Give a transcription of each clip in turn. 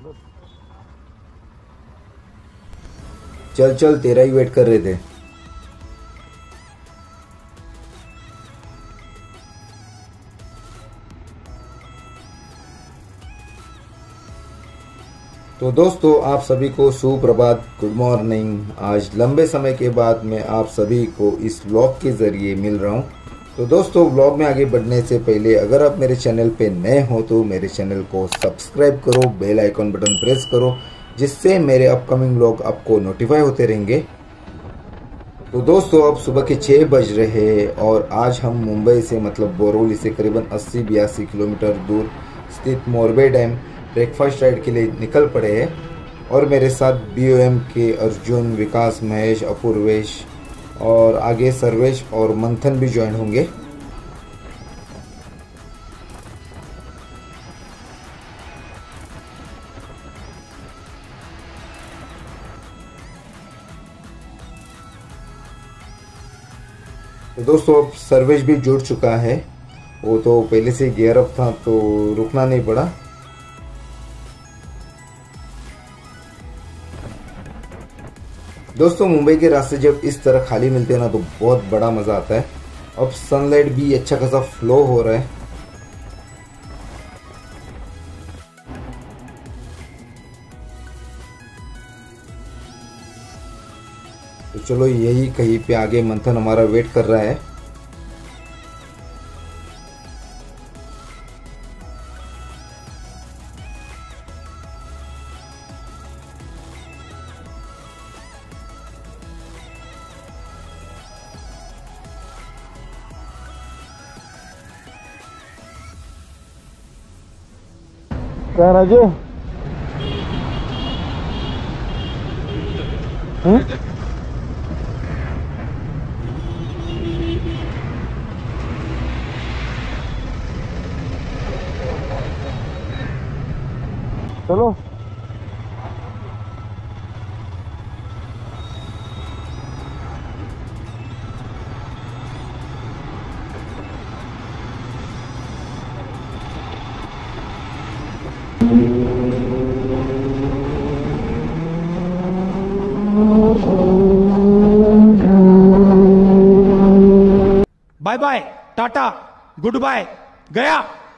चल चल, तेरा ही वेट कर रहे थे। तो दोस्तों, आप सभी को सुप्रभात, गुड मॉर्निंग। आज लंबे समय के बाद मैं आप सभी को इस व्लॉग के ज़रिए मिल रहा हूं। तो दोस्तों, व्लॉग में आगे बढ़ने से पहले अगर आप मेरे चैनल पे नए हो तो मेरे चैनल को सब्सक्राइब करो, बेल आइकॉन बटन प्रेस करो, जिससे मेरे अपकमिंग व्लॉग आपको नोटिफाई होते रहेंगे। तो दोस्तों, अब सुबह के 6 बज रहे हैं और आज हम मुंबई से मतलब बोरोली से करीबन 80-82 किलोमीटर दूर स्थित मोरबे डैम ब्रेकफास्ट राइड के लिए निकल पड़े हैं। और मेरे साथ BOM के अर्जुन, विकास, महेश, अपूर्वेश और आगे सर्वेश और मंथन भी ज्वाइन होंगे। तो दोस्तों, अब सर्वेश भी जुड़ चुका है। वो तो पहले से गियर अप था तो रुकना नहीं पड़ा। दोस्तों, मुंबई के रास्ते जब इस तरह खाली मिलते हैं ना तो बहुत बड़ा मजा आता है। अब सनलाइट भी अच्छा खासा फ्लो हो रहा है। तो चलो, यही कहीं पे आगे मंथन हमारा वेट कर रहा है। क्या राजू? चलो। Bye bye, tata, good bye, गया।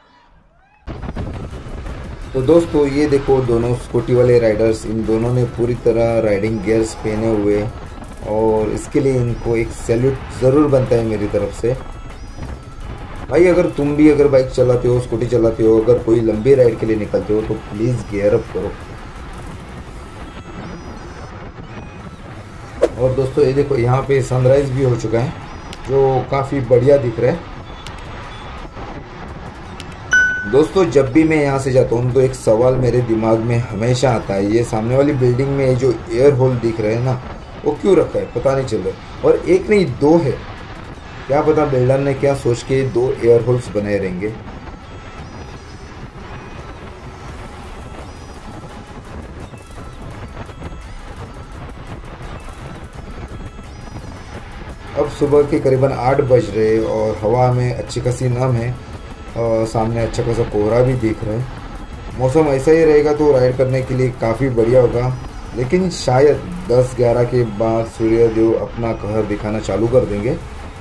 तो दोस्तों, ये देखो दोनों स्कूटी वाले राइडर्स, इन दोनों ने पूरी तरह राइडिंग गियर्स पहने हुए और इसके लिए इनको एक सैल्यूट ज़रूर बनता है मेरी तरफ से। भाई, अगर तुम भी अगर बाइक चलाते हो, स्कूटी चलाते हो, अगर कोई लंबी राइड के लिए निकलते हो तो प्लीज़ गियर अप करो। और दोस्तों, ये देखो यहाँ पे सनराइज भी हो चुका है जो काफ़ी बढ़िया दिख रहा है। दोस्तों, जब भी मैं यहाँ से जाता हूँ तो एक सवाल मेरे दिमाग में हमेशा आता है, ये सामने वाली बिल्डिंग में जो एयर होल दिख रहे हैं ना, वो क्यों रखा है पता नहीं चल रहा। और एक नहीं, 2 है। क्या पता बिल्डर ने क्या सोच के 2 एयर होल्स बनाए रहेंगे। अब सुबह के करीबन 8 बज रहे और हवा में अच्छी खासी नम है और सामने अच्छा खासा कोहरा भी दिख रहा है। मौसम ऐसा ही रहेगा तो राइड करने के लिए काफ़ी बढ़िया होगा, लेकिन शायद 10-11 के बाद सूर्यदेव अपना कहर दिखाना चालू कर देंगे।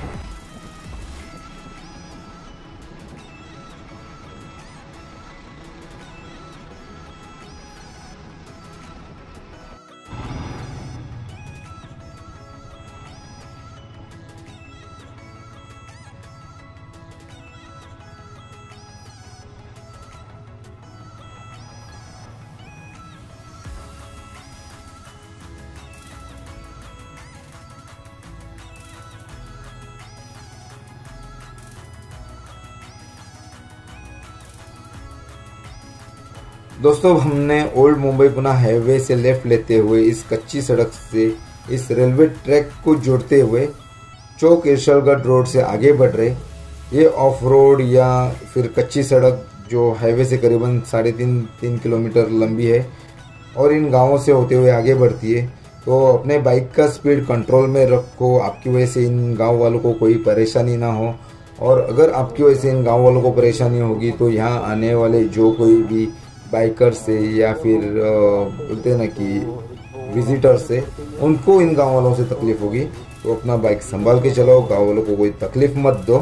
दोस्तों, हमने ओल्ड मुंबई पुणे हाईवे से लेफ्ट लेते हुए इस कच्ची सड़क से इस रेलवे ट्रैक को जोड़ते हुए चौक ईर्शलगढ़ रोड से आगे बढ़ रहे। ये ऑफ रोड या फिर कच्ची सड़क जो हाईवे से करीबन 3.5-3 किलोमीटर लंबी है और इन गांवों से होते हुए आगे बढ़ती है। तो अपने बाइक का स्पीड कंट्रोल में रखो, आपकी वजह से इन गांव वालों को कोई परेशानी ना हो। और अगर आपकी वजह से इन गांव वालों को परेशानी होगी तो यहाँ आने वाले जो कोई भी बाइकर से या फिर बोलते हैं ना कि विजिटर से, उनको इन गांव वालों से तकलीफ होगी। तो अपना बाइक संभाल के चलाओ, गांव वालों को कोई तकलीफ मत दो।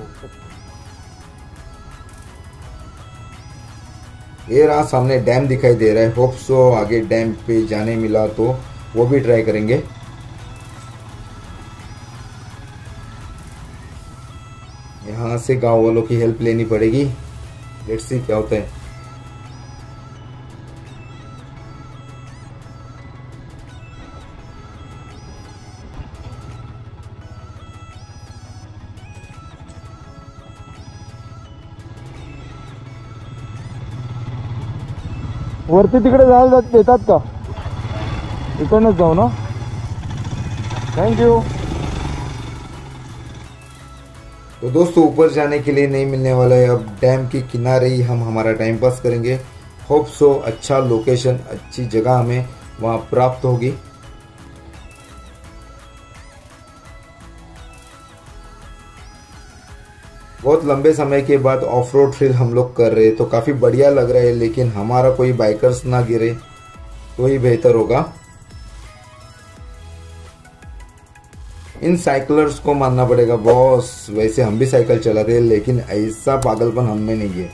ये रहा सामने डैम दिखाई दे रहा है, होप सो आगे डैम पे जाने मिला तो वो भी ट्राई करेंगे। यहाँ से गांव वालों की हेल्प लेनी पड़ेगी, लेट्स सी क्या होता है। वरती तिकडे जायला देतात का? इकडनंच जाऊ ना? थँक्यू। तो दोस्तों ऊपर जाने के लिए नहीं मिलने वाला है, अब डैम के किनारे ही हम हमारा टाइम पास करेंगे। होप सो अच्छा लोकेशन, अच्छी जगह हमें वहां प्राप्त होगी। बहुत लंबे समय के बाद ऑफ रोड ट्रेल हम लोग कर रहे हैं तो काफी बढ़िया लग रहा है, लेकिन हमारा कोई बाइकर्स ना गिरे तो ही बेहतर होगा। इन साइकिलर्स को मानना पड़ेगा बॉस, वैसे हम भी साइकिल चलाते हैं लेकिन ऐसा पागलपन हम में नहीं है।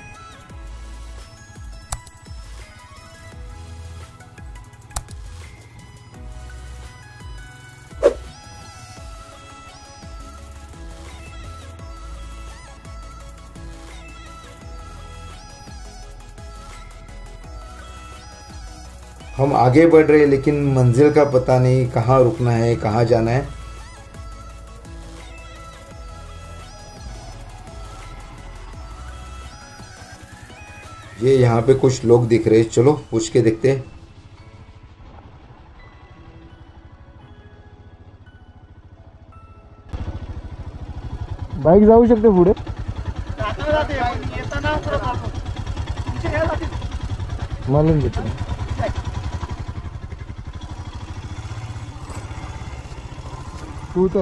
हम आगे बढ़ रहे हैं लेकिन मंजिल का पता नहीं, कहाँ रुकना है कहाँ जाना है। ये यहाँ पे कुछ लोग दिख रहे हैं, चलो पूछ के देखते हैं। बाईक जाऊ शकते पुढे? मालूम घेतो तू तर।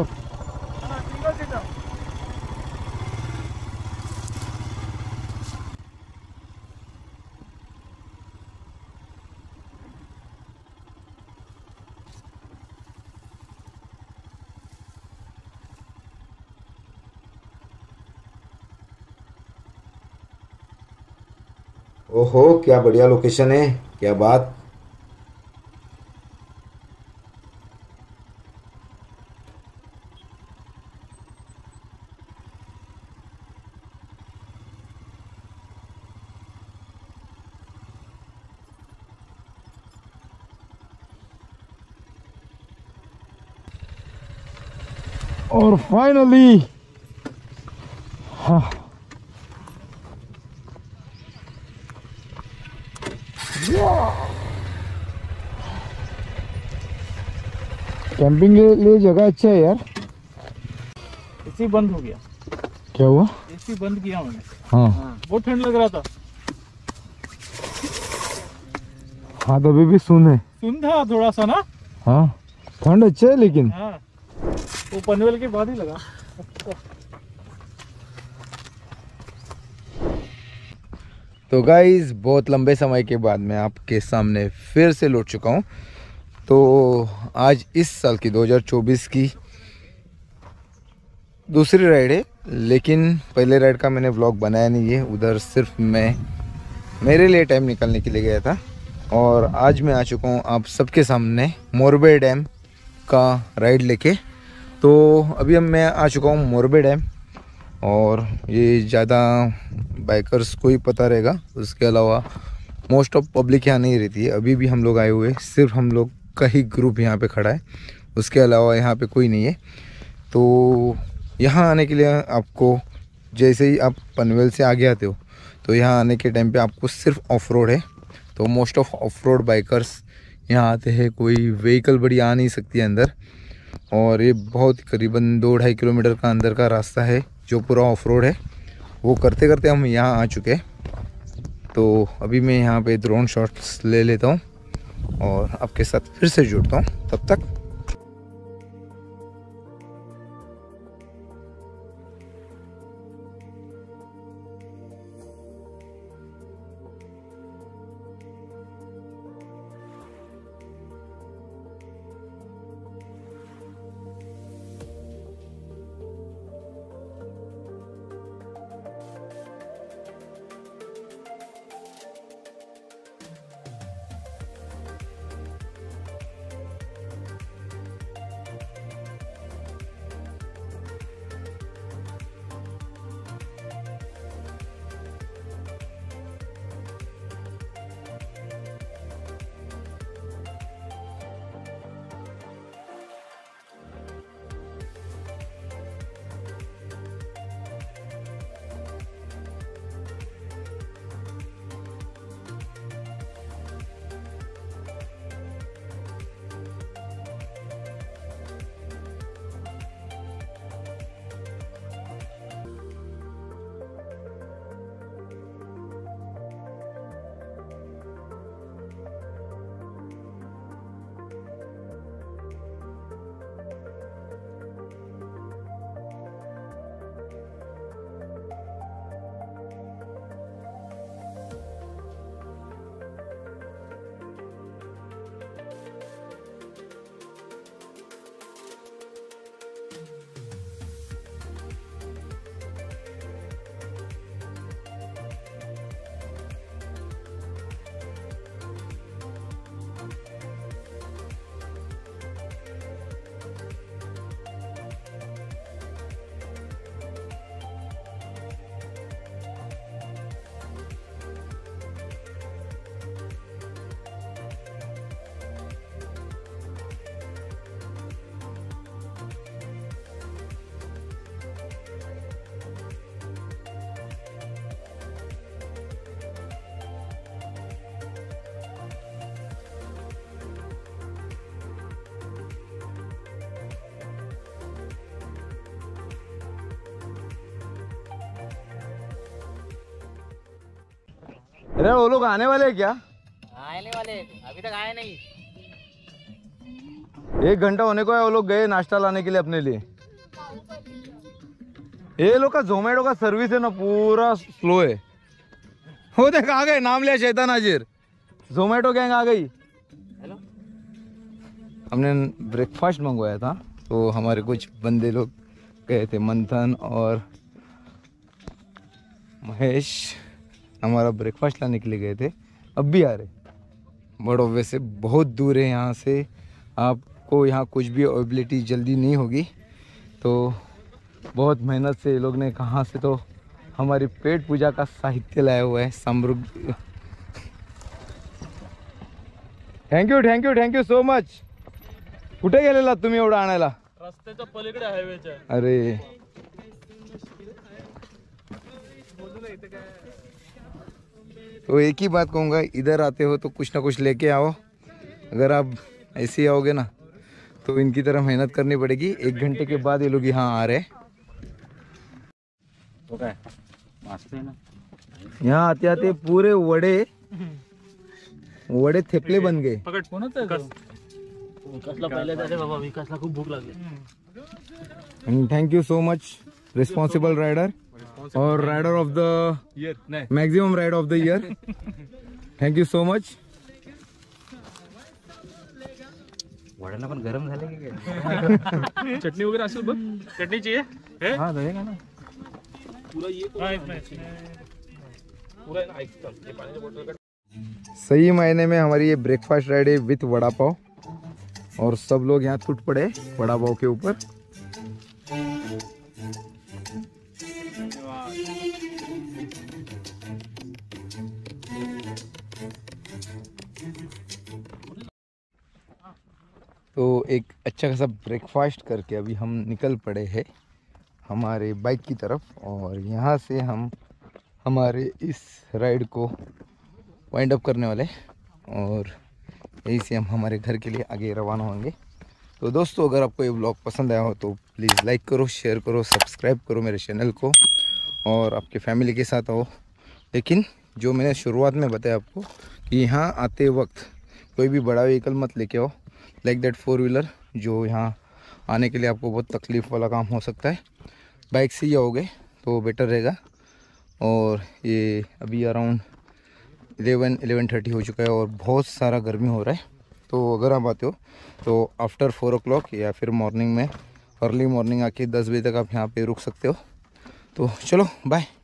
ओहो क्या बढ़िया लोकेशन है, क्या बात। और फाइनली हाँ कैंपिंग के लिए जगह अच्छा है यार। एसी बंद हो गया। क्या हुआ? एसी बंद किया मैंने। हाँ बहुत ठंड लग रहा था। हाँ तो अभी भी सुन है। सुन था थोड़ा सा ना। हाँ ठंड अच्छा है लेकिन। हाँ वो पनवेल के बाद ही लगा। तो गाइज बहुत लंबे समय के बाद मैं आपके सामने फिर से लौट चुका हूँ। तो आज इस साल की 2024 की दूसरी राइड है, लेकिन पहले राइड का मैंने व्लॉग बनाया नहीं है, उधर सिर्फ मैं मेरे लिए टाइम निकालने के लिए गया था। और आज मैं आ चुका हूँ आप सबके सामने मोरबे डैम का राइड लेके। तो अभी मैं आ चुका हूँ मोरबे डैम, और ये ज़्यादा बाइकर्स को ही पता रहेगा, उसके अलावा मोस्ट ऑफ पब्लिक यहाँ नहीं रहती है। अभी भी हम लोग आए हुए, सिर्फ हम लोग का ही ग्रुप यहाँ पे खड़ा है, उसके अलावा यहाँ पे कोई नहीं है। तो यहाँ आने के लिए आपको, जैसे ही आप पनवेल से आगे आते हो तो यहाँ आने के टाइम पे आपको सिर्फ ऑफ रोड है। तो most of off road bikers यहाँ आते हैं, कोई व्हीकल बड़ी आ नहीं सकती है अंदर। और ये बहुत करीबन 2-2.5 किलोमीटर का अंदर का रास्ता है जो पूरा ऑफ रोड है। वो करते करते हम यहाँ आ चुके हैं। तो अभी मैं यहाँ पे ड्रोन शॉट्स ले लेता हूँ और आपके साथ फिर से जुड़ता हूँ, तब तक। अरे वो लोग आने वाले हैं क्या? आने वाले, अभी तक आए नहीं। 1 घंटा होने को है, वो लोग गए नाश्ता लाने के लिए अपने लिए। ये लोग का जोमेटो का सर्विस है ना पूरा स्लो है। वो देख आ गए, नाम लिया शैतान हाजिर, जोमेटो गैंग आ गई। हेलो, हमने ब्रेकफास्ट मंगवाया था, तो हमारे कुछ बंदे लोग गए थे, मंथन और महेश हमारा ब्रेकफास्ट लाने के लिए गए थे, अब भी आ रहे। बट वैसे बहुत दूर है यहाँ से, आपको यहाँ कुछ भी अवेलेबिलिटी जल्दी नहीं होगी, तो बहुत मेहनत से ये लोग ने कहाँ से तो हमारी पेट पूजा का साहित्य लाया हुआ है, समृद्ध। Thank you so much. कुठे गेलेला तुम्ही एवढं आणायला? रस्त्याच्या पलीकडे हायवेच्या. अरे तो एक ही बात कहूँगा, इधर आते हो तो कुछ ना कुछ लेके आओ। अगर आप ऐसे ही आओगे ना तो इनकी तरह मेहनत करनी पड़ेगी। 1 घंटे के बाद ये लोग यहाँ आ रहे। तो काय मस्त आहे ना. यहाँ आते आते पूरे वड़े थेपले बन गए। पकड. कोणाचं आहे तो? विकासला पहिले जाते बाबा, विकासला खूप भूक लागली. Thank you so much responsible rider और राइडर ऑफ द ईयर नाही. Maximum ride of the year. Thank you so much. वड्याला पण गरम झाले की काय? चटणी वगैरे असेल बघ. चटणी चाहिए? हाँ रहेगा ना। पूरा ये पूरा ना ऐक चल. ये पाण्याची बॉटल काढ. सही मायने में हमारी ये ब्रेकफास्ट राइड है विथ वड़ा पाव, और सब लोग यहाँ टूट पड़े वड़ा पाव के ऊपर। तो एक अच्छा खासा ब्रेकफास्ट करके अभी हम निकल पड़े हैं हमारे बाइक की तरफ, और यहाँ से हम हमारे इस राइड को वाइंड अप करने वाले, और यहीं से हम हमारे घर के लिए आगे रवाना होंगे। तो दोस्तों, अगर आपको ये ब्लॉग पसंद आया हो तो प्लीज़ लाइक करो, शेयर करो, सब्सक्राइब करो मेरे चैनल को, और आपके फैमिली के साथ आओ। लेकिन जो मैंने शुरुआत में बताया आपको कि यहाँ आते वक्त कोई भी बड़ा व्हीकल मत लेके आओ, लाइक दैट 4 व्हीलर, जो यहाँ आने के लिए आपको बहुत तकलीफ़ वाला काम हो सकता है। बाइक से ही आओगे तो बेटर रहेगा। और ये अभी अराउंड 11-11:30 हो चुका है और बहुत सारा गर्मी हो रहा है। तो अगर आप आते हो तो आफ्टर 4 o'clock या फिर मॉर्निंग में अर्ली मॉर्निंग आके 10 बजे तक आप यहाँ पे रुक सकते हो। तो चलो बाय।